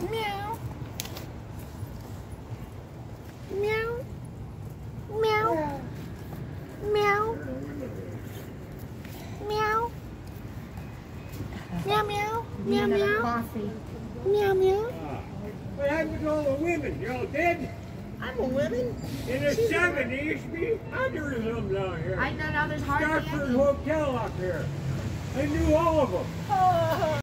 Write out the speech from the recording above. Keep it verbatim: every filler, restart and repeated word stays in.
Meow. Meow. Meow. Meow. Meow. Meow meow. Meow meow. Coffee. Meow meow. What happened to all the women? You're all dead? I'm a woman. In the seventies, there used to be hundreds of them down here. I know now there's hardly Starford any. Hotel up here. I knew all of them. Oh.